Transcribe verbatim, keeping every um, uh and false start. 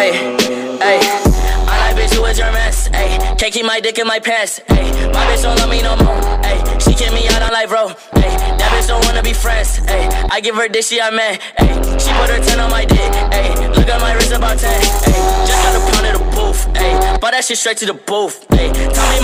Ayy, ayy. I like bitch, who is your mess? Ayy, can't keep my dick in my pants. Ayy, my bitch don't love me no more. Ayy, she kick me out on life, bro. Ayy, that bitch don't wanna be friends. Ayy, I give her dick, she I man. Ayy, she put her ten on my dick. Ayy, look at my wrist about ten. Ayy, just got a pound of the booth. Ayy, bought that shit straight to the booth. Ayy, tell me